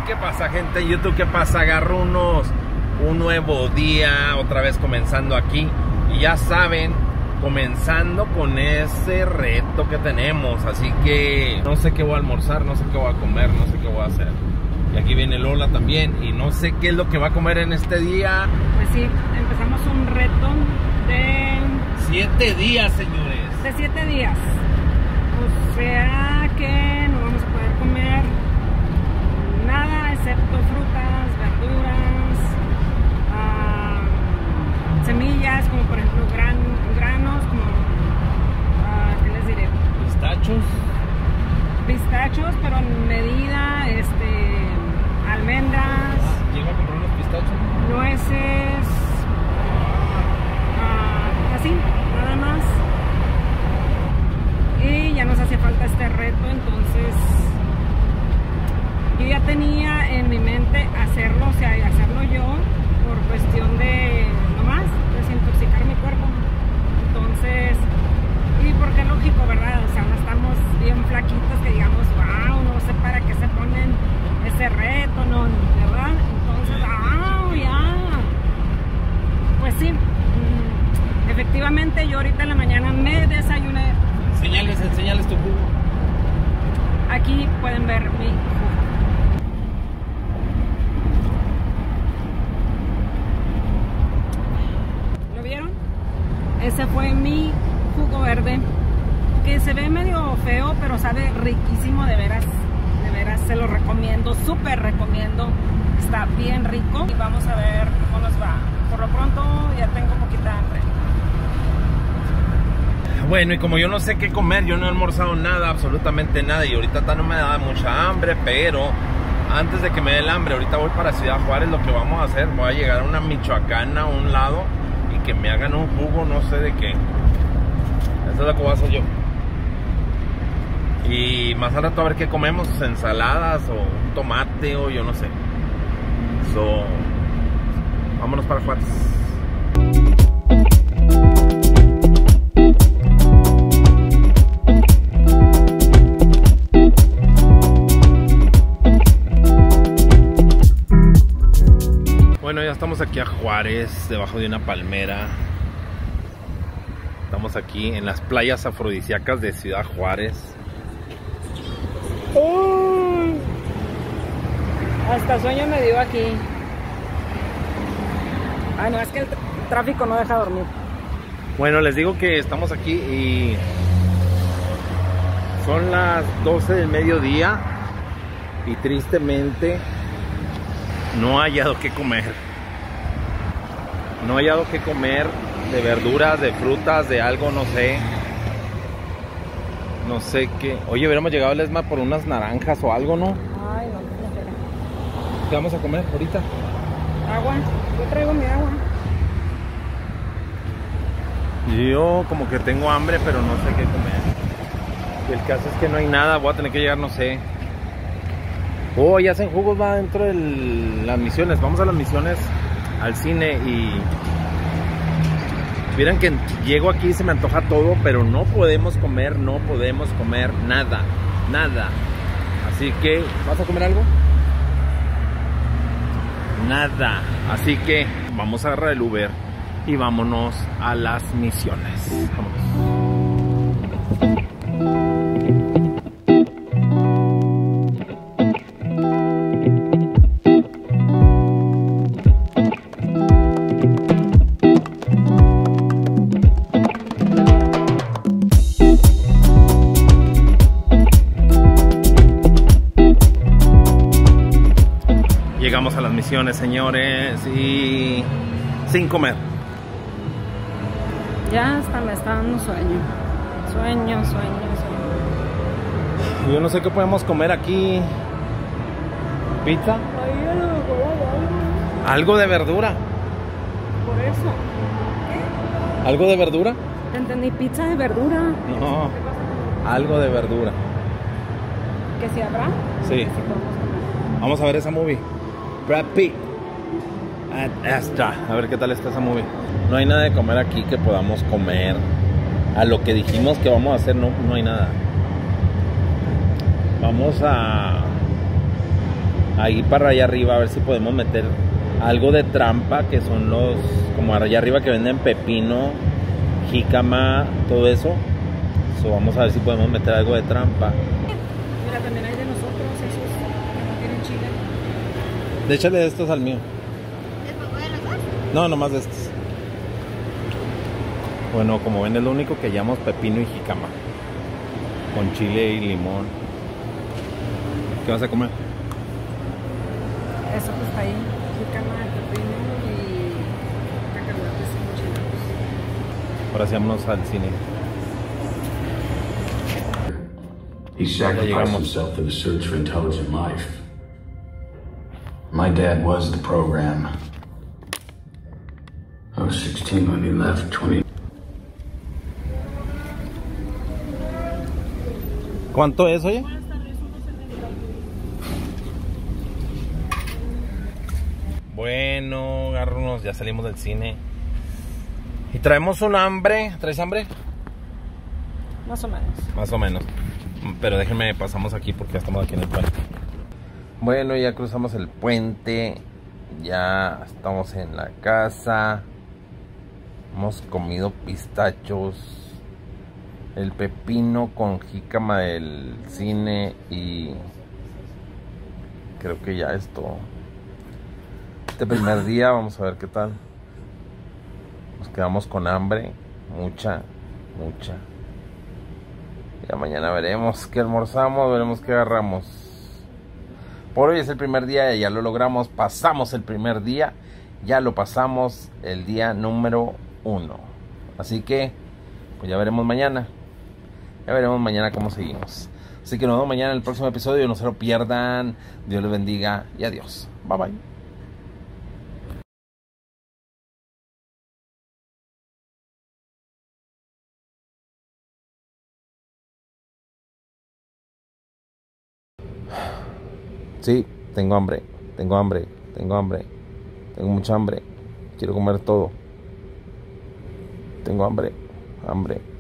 ¿qué pasa, gente de YouTube? ¿Qué pasa? Agarro un nuevo día, otra vez comenzando aquí. Y ya saben, comenzando con ese reto que tenemos. Así que no sé qué voy a almorzar, no sé qué voy a comer, no sé qué voy a hacer. Y aquí viene Lola también y no sé qué es lo que va a comer en este día. Pues sí, empezamos un reto de 7 días, señores. de 7 días. O sea que no vamos a poder comer nada excepto frutas, verduras, semillas, como por ejemplo granos, como ¿qué les diré? Pistachos, pero en medida, almendras. ¿Llego a comprar unos pistachos? Nueces, así, nada más. Y ya nos hace falta este reto, entonces yo ya tenía en mi mente hacerlo, o sea, hacerlo yo por cuestión de nomás desintoxicar mi cuerpo. Entonces, y porque es lógico, ¿verdad? O sea, no estamos bien flaquitos que digamos, wow, no sé para qué se ponen ese reto, no, ¿verdad? Entonces, ya. Pues sí, efectivamente yo ahorita en la mañana me desayuné. Enseñales tu jugo. Aquí pueden ver mi jugo. ¿Lo vieron? Ese fue mi jugo verde, que se ve medio feo, pero sabe riquísimo, de veras se lo recomiendo, súper recomiendo, está bien rico. Y vamos a ver cómo nos va. Por lo pronto ya tengo poquita hambre. Bueno, y como yo no sé qué comer, yo no he almorzado nada, absolutamente nada, y ahorita no me da mucha hambre, pero antes de que me dé el hambre, ahorita voy para Ciudad Juárez. Lo que vamos a hacer, voy a llegar a una michoacana a un lado y que me hagan un jugo, no sé de qué. Eso es lo que voy a hacer yo. Y más al rato a ver qué comemos, ensaladas o un tomate o yo no sé. Vámonos para Juárez. Bueno, ya estamos aquí a Juárez, debajo de una palmera. Estamos aquí en las playas afrodisíacas de Ciudad Juárez. Hasta sueño me dio aquí. No, es que el tráfico no deja dormir. Bueno, les digo que estamos aquí y son las 12 del mediodía y tristemente no he hallado qué comer. No he hallado qué comer de verduras, de frutas, de algo, no sé. No sé qué. Oye, hubiéramos llegado al ESMA por unas naranjas o algo, ¿no? Ay, no, no. ¿Qué vamos a comer ahorita? Agua. Yo traigo mi agua. Yo como que tengo hambre, pero no sé qué comer. Y el caso es que no hay nada. Voy a tener que llegar, no sé. Oh, ya hacen jugos, va dentro de las misiones. Vamos a las misiones, al cine y... Miren que llego aquí y se me antoja todo, pero no podemos comer nada, nada. Así que, ¿vas a comer algo? Nada. Así que vamos a agarrar el Uber y vámonos a las misiones. Vámonos. Llegamos a las misiones, señores, y sin comer. Ya hasta me está dando sueño. Sueño. Yo no sé qué podemos comer aquí. ¿Pizza? Algo de verdura. Por eso. ¿Algo de verdura? Te entendí, pizza de verdura. No, algo de verdura. ¿Que si habrá? Sí. Vamos a ver esa movie. Brad Pitt. A ver qué tal está esa movie. No hay nada de comer aquí que podamos comer. A lo que dijimos que vamos a hacer, no hay nada. Vamos a ahí para allá arriba a ver si podemos meter algo de trampa, que son los, como allá arriba que venden pepino, jícama, todo eso. So, vamos a ver si podemos meter algo de trampa. Mira, también hay de nosotros, esos que no tienen chile. Échale de estos al mío. ¿Les pongo de los dos? No, nomás de estos. Bueno, como ven, es lo único que llamamos pepino y jícama, con chile y limón. ¿Qué vas a comer? Eso que está ahí, jícama, pepino y cacahuates enchilados. Ahora sí, vámonos al cine. He sacrificed himself for the search for intelligent life. My dad was the program. I was 16 when he left, 20. ¿Cuánto es, oye? Bueno, garrunos, ya salimos del cine. Y traemos un hambre. ¿Traes hambre? Más o menos. Más o menos. Pero déjenme, pasamos aquí porque ya estamos aquí en el puente. Bueno, ya cruzamos el puente. Ya estamos en la casa. Hemos comido pistachos, el pepino con jícama del cine y creo que ya es todo. Este primer día vamos a ver qué tal. Nos quedamos con hambre, mucha. Ya mañana veremos qué almorzamos, veremos qué agarramos. Por hoy es el primer día y ya lo logramos. Pasamos el primer día, ya lo pasamos el día número 1. Así que, pues ya veremos mañana. Ya veremos mañana cómo seguimos. Así que nos vemos mañana en el próximo episodio. No se lo pierdan. Dios les bendiga y adiós. Bye bye. Sí, tengo hambre. Tengo mucha hambre. Quiero comer todo. Tengo hambre.